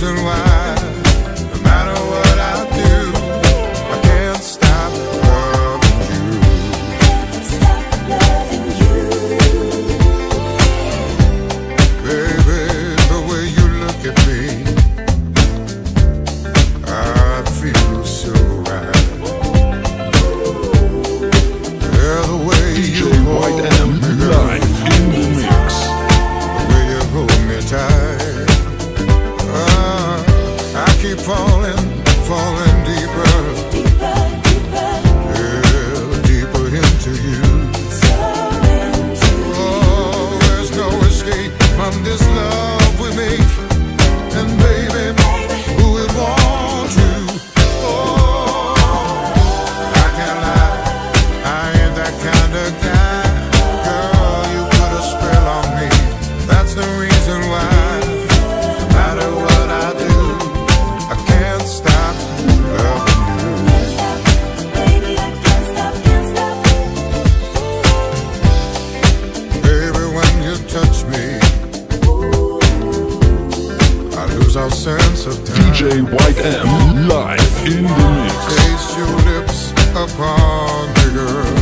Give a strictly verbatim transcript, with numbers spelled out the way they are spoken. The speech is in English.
reason why, no matter what I do, I can't stop loving you. Stop loving you. Baby, the way you look at me, I feel so right. Yeah, the way you hold me, girl, live in the mix. the way you hold me tight. Uh, I keep falling, falling deeper, Deeper, deeper, yeah, deeper into you. so into Oh, there's no escape from this love we make. And baby, who would want you? Oh, I can't lie, I ain't that kind of guy. Girl, you put a spell on me. That's the reason why, no matter what I do, I can't stop loving you. baby, I can't stop, can't stop. Baby, when you touch me, I lose our sense of D time. J White M live in the mix. Taste your lips upon me, girl.